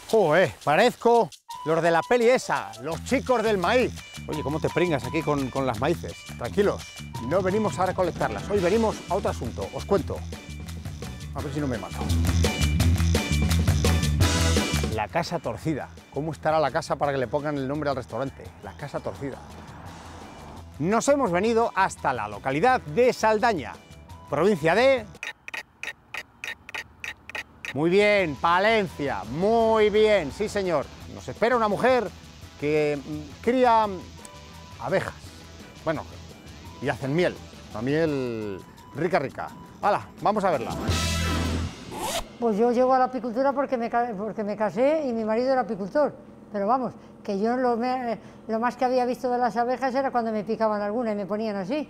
Parezco los de la peli esa, los chicos del maíz. Oye, ¿cómo te pringas aquí con las maíces? Tranquilos, no venimos a recolectarlas, hoy venimos a otro asunto, os cuento. A ver si no me mato. La Casa Torcida. ¿Cómo estará la casa para que le pongan el nombre al restaurante? La Casa Torcida. Nos hemos venido hasta la localidad de Saldaña, provincia de... Muy bien, Palencia, muy bien, sí señor. Nos espera una mujer que cría abejas, bueno, y hacen miel, una miel rica, rica. ¡Hala, vamos a verla! Pues yo llego a la apicultura porque me casé y mi marido era apicultor, pero vamos, que yo lo más que había visto de las abejas era cuando me picaban alguna y me ponían así.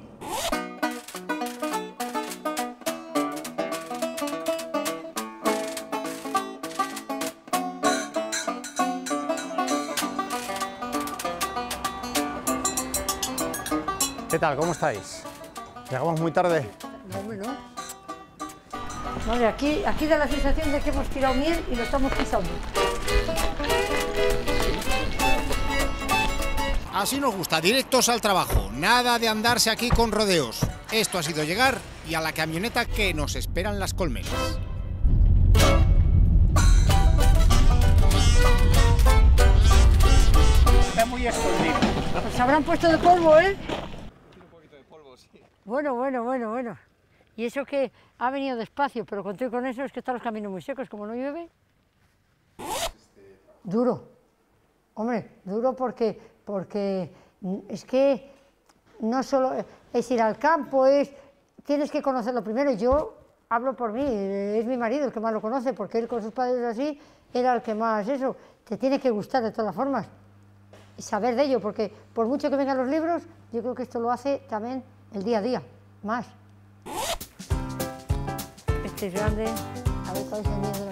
¿Qué tal? ¿Cómo estáis? ¿Llegamos muy tarde? No, bueno. Vale, aquí da la sensación de que hemos tirado miel y lo estamos pisando. Así nos gusta, directos al trabajo, nada de andarse aquí con rodeos. Esto ha sido llegar y a la camioneta que nos esperan las colmenas. Está muy escondido. Pues se habrán puesto de polvo, ¿eh? Un poquito de polvo, sí. Bueno. Y eso que ha venido despacio, pero conté con eso, es que están los caminos muy secos, como no llueve. Duro. Hombre, duro porque es que no solo es ir al campo, tienes que conocerlo primero. Yo hablo por mí, es mi marido el que más lo conoce, porque él con sus padres así era el que más eso. Te tiene que gustar de todas formas y saber de ello, porque por mucho que vengan los libros, yo creo que esto lo hace también el día a día, más. Este es grande, a ver cuál es el mío de la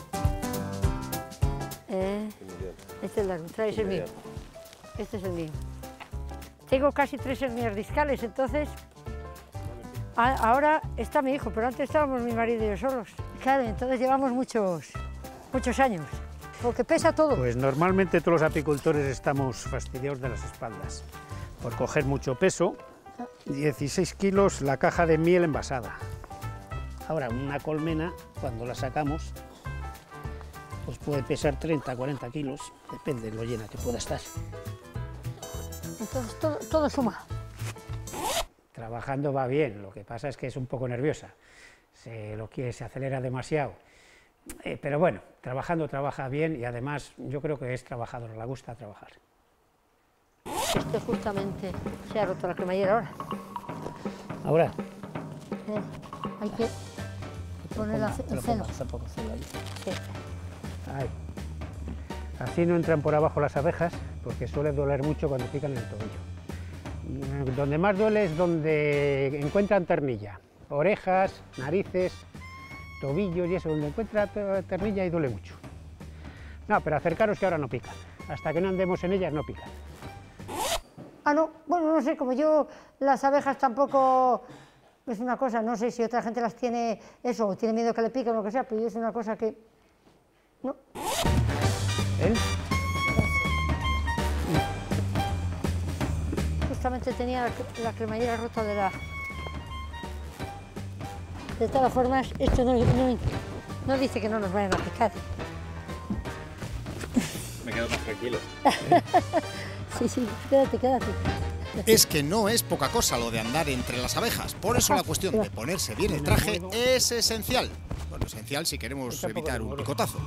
medida. Este es largo, trae el mío. Este es el mío. Tengo casi 3 hernias discales, entonces ahora está mi hijo, pero antes estábamos mi marido y yo solos. Claro, entonces llevamos muchos años, porque pesa todo. Pues normalmente todos los apicultores estamos fastidiados de las espaldas por coger mucho peso. 16 kilos la caja de miel envasada. Ahora, una colmena, cuando la sacamos, pues puede pesar 30, 40 kilos, depende de lo llena que pueda estar. Entonces todo suma. Trabajando va bien, lo que pasa es que es un poco nerviosa, se acelera demasiado. Pero bueno, trabajando trabaja bien y además yo creo que es trabajador, le gusta trabajar. Esto justamente se ha roto la cremallera ahora. Ahora. Hay que poner el celo. Sí. Ahí. Así no entran por abajo las abejas, porque suele doler mucho cuando pican el tobillo. Donde más duele es donde encuentran ternilla, orejas, narices, tobillos y eso, donde encuentra ternilla y duele mucho. No, pero acercaros que ahora no pican, hasta que no andemos en ellas no pican. Ah, no, bueno, no sé, como yo las abejas tampoco es una cosa, no sé si otra gente las tiene eso, o tiene miedo que le piquen o lo que sea, pero yo es una cosa que... no. ¿Él? Justamente tenía la cremallera rota de la... De todas formas, esto no dice que no nos vayan a picar. Me quedo más tranquilo. Sí, quédate. Es que no es poca cosa lo de andar entre las abejas, por eso la cuestión de ponerse bien el traje es esencial. Bueno, esencial si queremos evitar un picotazo.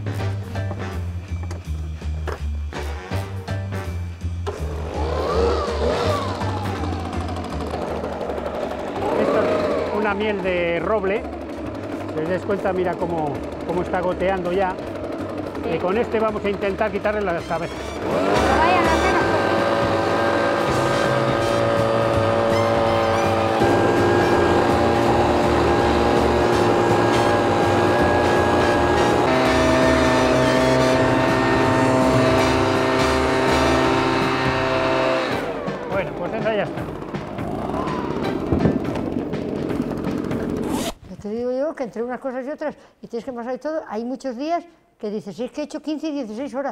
Esto es una miel de roble, si os dais cuenta, mira cómo está goteando ya. Sí. Y con este vamos a intentar quitarle las abejas. Bueno, pues esa ya está. Te digo yo que entre unas cosas y otras, y tienes que pasar y todo, hay muchos días que dices, es que he hecho 15 y 16 horas.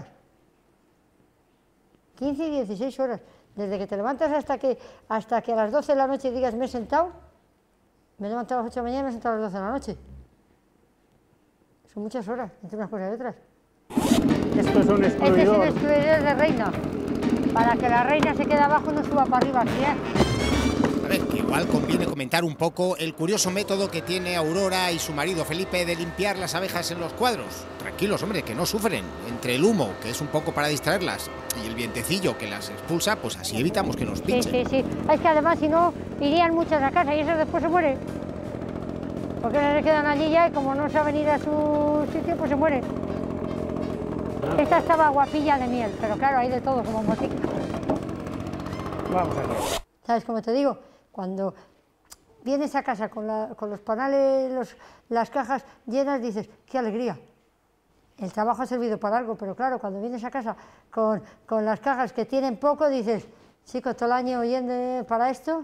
15 y 16 horas. Desde que te levantas hasta que a las 12 de la noche digas, me he sentado, me he levantado a las 8 de la mañana y me he sentado a las 12 de la noche. Son muchas horas, entre unas cosas y otras. Esto es un excluidor. Este es un excluidor de reina, para que la reina se quede abajo y no suba para arriba, ¿sí? A ver, que igual conviene comentar un poco el curioso método que tiene Aurora y su marido Felipe de limpiar las abejas en los cuadros. Tranquilos, hombre, que no sufren. Entre el humo, que es un poco para distraerlas, y el vientecillo que las expulsa, pues así evitamos que nos pinchen. Sí. Es que además, si no, irían muchas a casa y esas después se mueren. Porque no se quedan allí ya y como no saben ir a su sitio, pues se mueren. Esta estaba guapilla de miel, pero claro, hay de todo, como botica. Vamos a ver. ¿Sabes cómo te digo? Cuando vienes a casa con los panales, las cajas llenas, dices, ¡qué alegría! El trabajo ha servido para algo, pero claro, cuando vienes a casa con las cajas que tienen poco, dices, chicos, todo el año yendo para esto.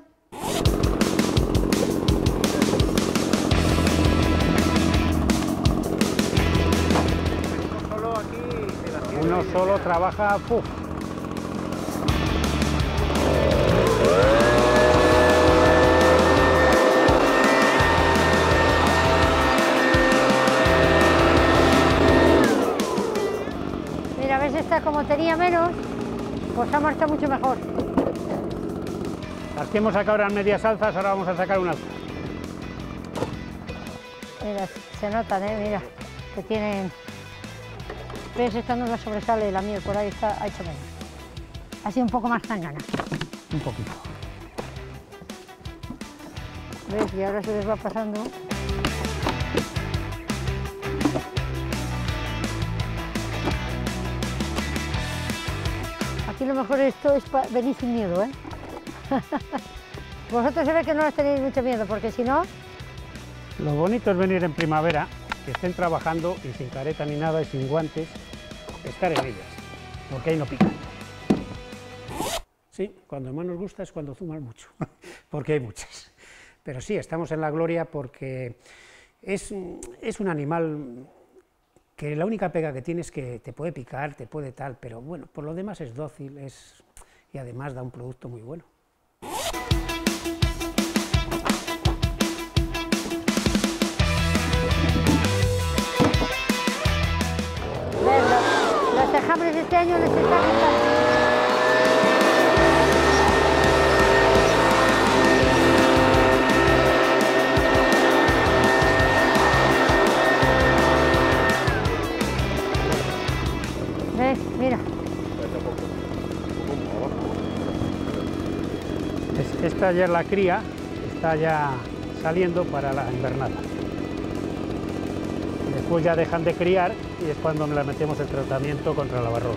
Uno solo trabaja, ¡puf! Mira, ves esta como tenía menos, pues ha marchado mucho mejor. Las que hemos sacado eran medias alzas, ahora vamos a sacar una alza. Mira, se notan, mira, que tienen... ¿Ves? Esta no la sobresale la miel, por ahí está, ha hecho menos. Ha sido un poco más tangana. Un poquito. ¿Ves? Y ahora se les va pasando. Aquí lo mejor esto es venir sin miedo, ¿eh? Vosotros se ve que no les tenéis mucho miedo, porque si no... Lo bonito es venir en primavera, que estén trabajando y sin careta ni nada y sin guantes, estar en ellas, porque ahí no pican. Sí, cuando más nos gusta es cuando zuman mucho, porque hay muchas. Pero sí, estamos en la gloria porque es un animal que la única pega que tiene es que te puede picar, te puede tal, pero bueno, por lo demás es dócil y además da un producto muy bueno. Los tejambres de este año les están gustando. ¿Ves? Mira. Esta ya es la cría, está ya saliendo para la invernada. Después ya dejan de criar y es cuando le metemos el tratamiento contra la varroa.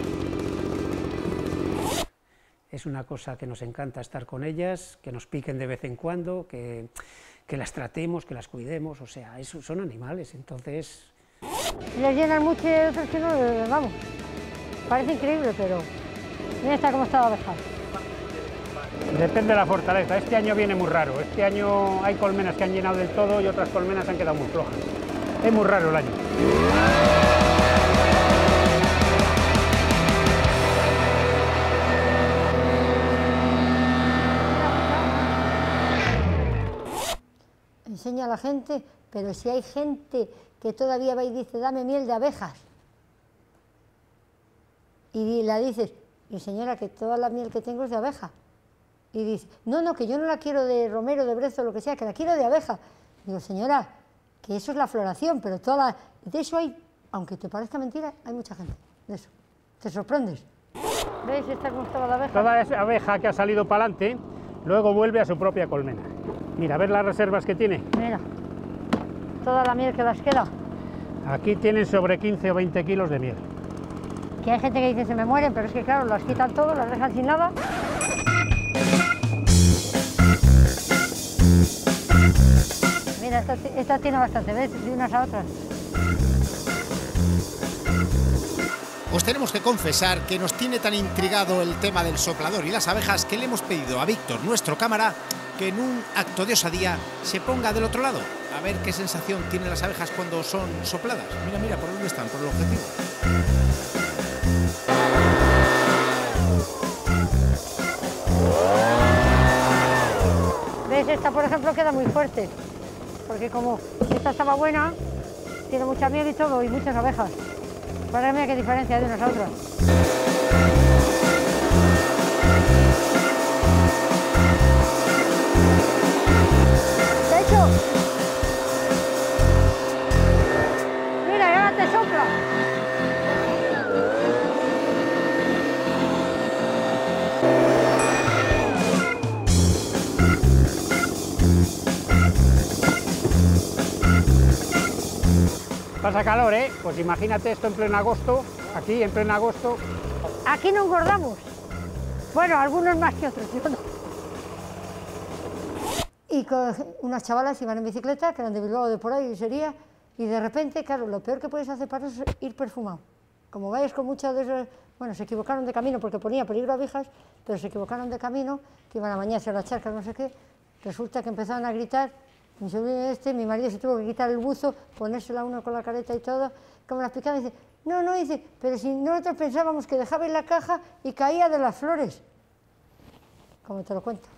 Es una cosa que nos encanta estar con ellas, que nos piquen de vez en cuando, que las tratemos, que las cuidemos, o sea, son animales, entonces... Les llenan mucho y otros que no, vamos, parece increíble, pero mira esta cómo está la abeja. Depende de la fortaleza, este año viene muy raro, este año hay colmenas que han llenado del todo y otras colmenas han quedado muy flojas. Es muy raro el año. Enseña a la gente, pero si hay gente que todavía va y dice, dame miel de abejas. Y la dices, y señora, que toda la miel que tengo es de abeja. Y dice, no, que yo no la quiero de romero, de brezo, lo que sea, que la quiero de abeja. Digo, señora, que eso es la floración, pero de eso hay, aunque te parezca mentira, hay mucha gente de eso. Te sorprendes. ¿Veis esta cómo estaba la abeja? Toda esa abeja que ha salido para adelante, luego vuelve a su propia colmena. Mira, ¿ves las reservas que tiene? Mira, toda la miel que las queda. Aquí tienen sobre 15 o 20 kilos de miel. Que hay gente que dice se me mueren, pero es que claro, las quitan todo, las dejan sin nada. Mira, esta tiene bastante, ¿ves? De unas a otras. Os tenemos que confesar que nos tiene tan intrigado el tema del soplador y las abejas que le hemos pedido a Víctor, nuestro cámara, que en un acto de osadía se ponga del otro lado. a ver qué sensación tienen las abejas cuando son sopladas. Mira, mira, ¿por dónde están? Por el objetivo. ¿Ves? Esta, por ejemplo, queda muy fuerte, porque como esta estaba buena, tiene mucha miel y todo, y muchas abejas. Para mí, qué diferencia de unas a otras. De hecho, mira, y ahora te sopla. Pasa calor, ¿eh? Pues imagínate esto en pleno agosto, aquí en pleno agosto. Aquí no engordamos. Bueno, algunos más que otros, yo no. Y con unas chavalas iban en bicicleta, que eran de Bilbao, de por ahí sería, y de repente, claro, lo peor que puedes hacer para eso es ir perfumado. Como vayas con muchas de esas, bueno, se equivocaron de camino porque ponía peligro a abejas, pero se equivocaron de camino, que iban a bañarse a las charcas, no sé qué. Resulta que empezaron a gritar, mi sobrino mi marido se tuvo que quitar el buzo, ponérsela uno con la careta y todo, como las picaban, y dice, no, dice, pero si nosotros pensábamos que dejaba en la caja y caía de las flores. Como te lo cuento.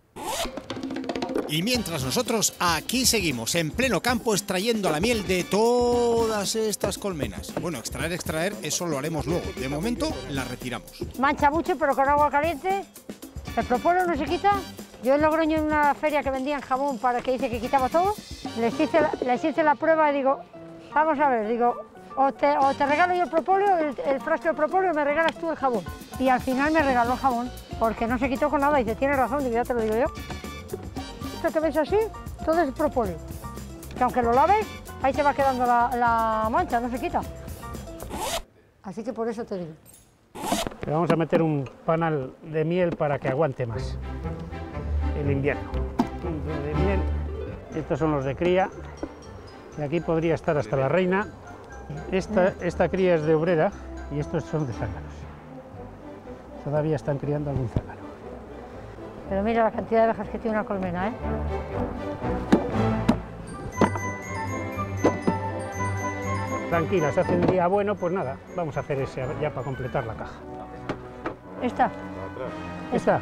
Y mientras nosotros aquí seguimos en pleno campo extrayendo la miel de todas estas colmenas. Bueno, extraer, eso lo haremos luego. De momento la retiramos. Mancha mucho, pero con agua caliente. El propóleo no se quita. Yo en Logroño, en una feria que vendían jabón para que dice que quitaba todo, les hice la prueba y digo, vamos a ver, digo, o te regalo yo el propóleo, el frasco de propóleo, o me regalas tú el jabón. Y al final me regaló el jabón, porque no se quitó con nada. Y dice, tienes razón, digo, ya te lo digo yo. Esto que ves así, todo es propóleo. Que aunque lo laves, ahí se va quedando la mancha, no se quita. Así que por eso te digo. Le vamos a meter un panal de miel para que aguante más el invierno. Punto de miel. Estos son los de cría. Y aquí podría estar hasta la reina. Esta cría es de obrera y estos son de zánganos. Todavía están criando algún zángano. Pero mira la cantidad de abejas que tiene una colmena, ¿eh? Tranquila, se hace un día bueno, pues nada, vamos a hacer ese ya para completar la caja. ¿Esta? ¿Esta?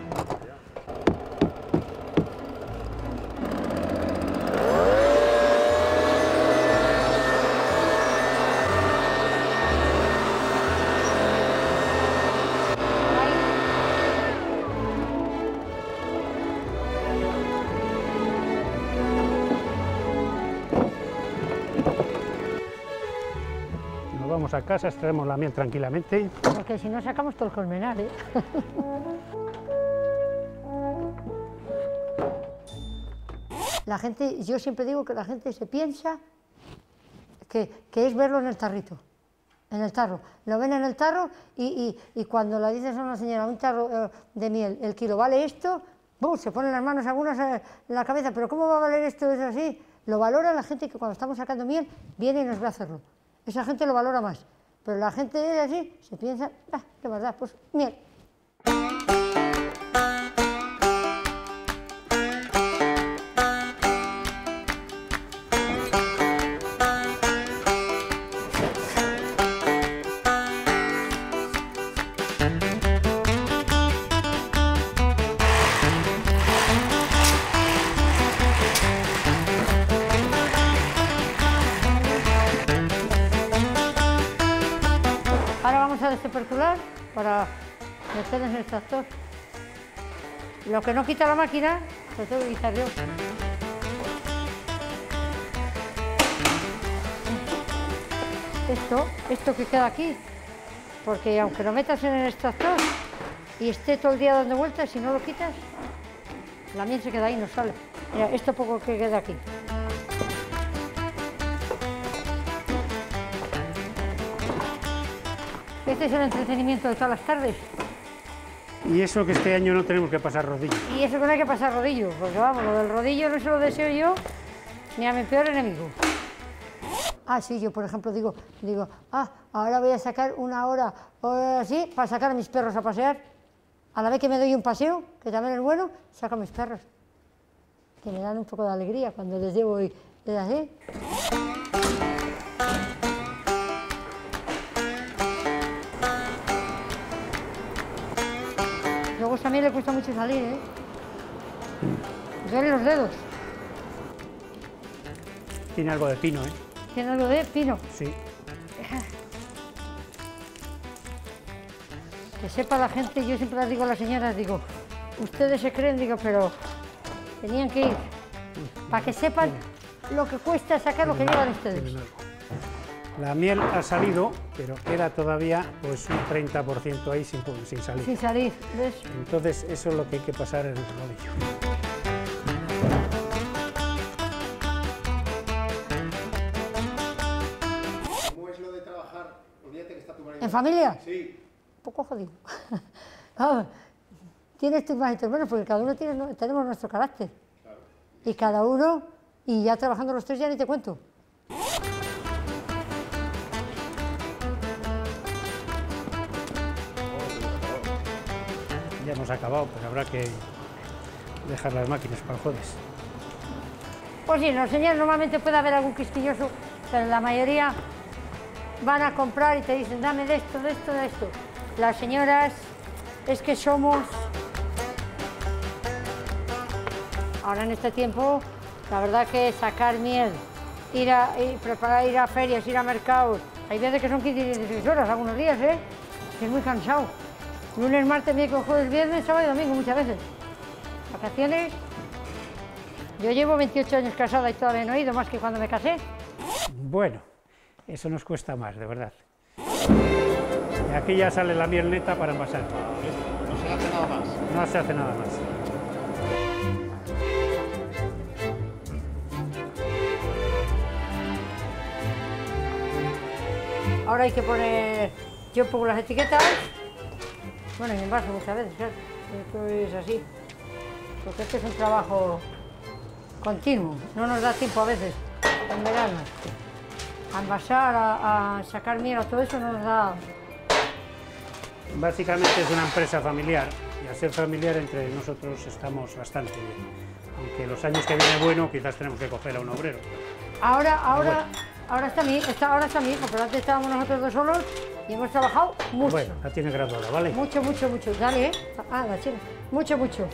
Vamos a casa, extraemos la miel tranquilamente. Porque si no sacamos todo el colmenar, ¿eh? La gente, yo siempre digo que la gente se piensa que es verlo en el tarrito, en el tarro. Lo ven en el tarro y cuando le dices a una señora, un tarro de miel, el kilo vale esto, ¡bum!, se ponen las manos algunas en la cabeza, pero ¿cómo va a valer esto? Es así. Lo valora la gente que cuando estamos sacando miel viene y nos ve a hacerlo. Esa gente lo valora más, pero la gente es así, se piensa, de verdad, pues miel. Despercular para meter en el tractor. Lo que no quita la máquina, lo tengo que quitar yo. Esto que queda aquí, porque aunque lo metas en el extractor y esté todo el día dando vueltas, si no lo quitas, la miel se queda ahí y no sale. Mira, esto poco que queda aquí. Este es el entretenimiento de todas las tardes. Y eso que este año no tenemos que pasar rodillo. Y eso que no hay que pasar rodillo, porque vamos, lo del rodillo no se lo deseo yo ni a mi peor enemigo. Sí, yo por ejemplo digo, ahora voy a sacar una hora o así para sacar a mis perros a pasear. A la vez que me doy un paseo, que también es bueno, saco a mis perros. que me dan un poco de alegría cuando les llevo y les así. Luego también le cuesta mucho salir, ¿eh? Duelen los dedos. Tiene algo de pino, ¿eh? Tiene algo de pino. Sí. Que sepa la gente, yo siempre les digo a las señoras, digo, ustedes se creen, digo, pero tenían que ir, para que sepan lo que cuesta sacar lo que llevan ustedes. La miel ha salido, pero queda todavía pues un 30% ahí sin salir. Sin salir, ¿ves? Entonces eso es lo que hay que pasar en el rodillo. ¿Cómo es lo de trabajar? Olvídate que está tu marido. ¿En familia? Sí. Un poco jodido. Vamos, tienes tus más y tus menos, porque cada uno tenemos nuestro carácter. Claro. Y cada uno, y ya trabajando los tres ya ni te cuento. Ya hemos acabado, pues habrá que dejar las máquinas para el jueves. Pues sí, los señores normalmente puede haber algún quisquilloso, pero la mayoría van a comprar y te dicen, dame de esto, de esto, de esto. Las señoras es que somos... Ahora en este tiempo, la verdad que sacar miel, ir a ferias, ir a mercados, hay veces que son 15 y 16 horas, algunos días, ¿eh? Es muy cansado. Lunes, martes, miércoles, jueves, viernes, sábado y domingo muchas veces. Vacaciones. Yo llevo 28 años casada y todavía no he ido más que cuando me casé. Bueno, eso nos cuesta más, de verdad. Y aquí ya sale la miel neta para envasar. No se hace nada más. No se hace nada más. Ahora hay que poner... Yo pongo las etiquetas. Bueno, y envaso muchas veces, claro. Esto es así. Porque este es un trabajo continuo. No nos da tiempo a veces, en verano. A envasar, a sacar miel, a todo eso no nos da... Básicamente es una empresa familiar y al ser familiar entre nosotros estamos bastante bien. Aunque los años que viene bueno quizás tenemos que coger a un obrero. Ahora está mi hijo, pero antes estábamos nosotros dos solos y hemos trabajado mucho. Bueno, la tiene graduada, ¿vale? Mucho, mucho, mucho. Dale, ¿eh? Ah, la china. Mucho, mucho.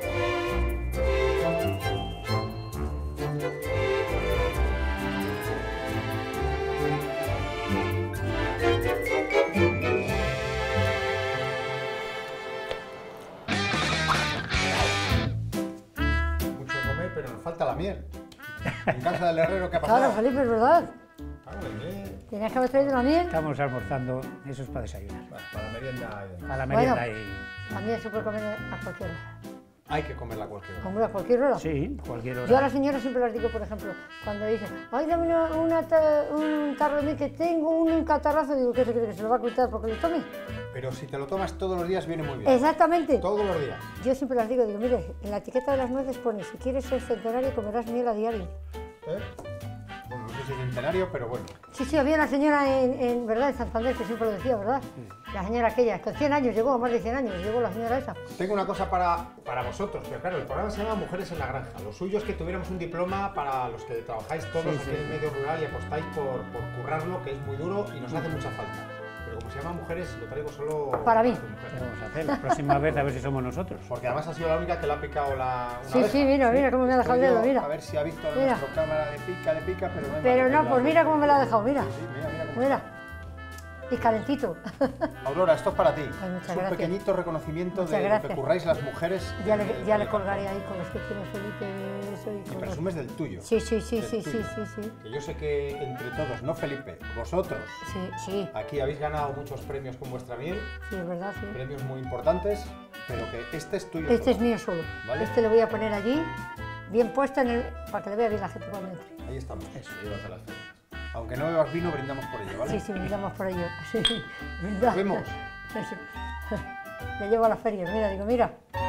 Mucho de comer, pero nos falta la miel. En casa del herrero, ¿qué ha pasado? Claro, Felipe, es verdad. Claro, la miel. Tenías que haber traído la miel. Estamos almorzando, eso es para desayunar. Bueno, para la merienda. Para la merienda Bueno. También se puede comer a cualquier hora. Hay que comerla a cualquier hora. Hombre, a cualquier hora. Sí, cualquier hora. Yo a las señoras siempre les digo, por ejemplo, cuando dicen, ay, dame un tarro de miel que tengo un catarrazo, digo, ¿qué se cree que se lo va a quitar porque lo tome? Pero si te lo tomas todos los días, viene muy bien. Exactamente. Todos los días. Yo siempre les digo, mire, en la etiqueta de las nueces pone, si quieres ser centenario, comerás miel a diario. ¿Eh? Bueno, no sé si es centenario, pero bueno. Sí, sí, había una señora en ¿verdad? En Santander que siempre lo decía, ¿verdad? La señora aquella, con 100 años llegó, más de 100 años, llegó la señora esa. Tengo una cosa para vosotros, pero claro, el programa se llama Mujeres en la Granja. Lo suyo es que tuviéramos un diploma para los que trabajáis todos aquí en el medio rural y apostáis por currarlo, que es muy duro y nos hace mucha falta. Pero como se llama Mujeres, lo traigo solo Para mí. tu mujer. ¿Qué vamos a hacer? La próxima vez a ver si somos nosotros. Porque además ha sido la única que le ha picado una Sí, abeja. sí, mira cómo me ha dejado el dedo, mira. A ver si ha visto Mira. nuestra cámara de pica, pero no hay Pero manera no, de pues mira cómo me la ha dejado, mira. Sí, mira cómo. Mira. Y calentito. Aurora, esto es para ti. Ay, muchas es un gracias. pequeñito reconocimiento Muchas de lo que gracias. curráis las mujeres. Ya de le Valle colgaré Campo. ahí con los que tiene Felipe eso y Y con los... presumes del tuyo. Sí, sí, sí, del sí, tuyo. sí. Que yo sé que entre todos, no Felipe, vosotros, Sí, aquí habéis ganado muchos premios con vuestra miel, sí, es verdad, sí. premios muy importantes, pero que este es tuyo. Este es solo. mío solo. Vale. Este lo voy a poner allí, bien puesto para que le vea bien la gente cuando entre. Ahí estamos. Eso, llévate las ferias. Aunque no bebas vino, brindamos por ello, ¿vale? Sí, sí, brindamos por ello. Sí, Nos vemos. Le llevo a las ferias, mira, digo, mira.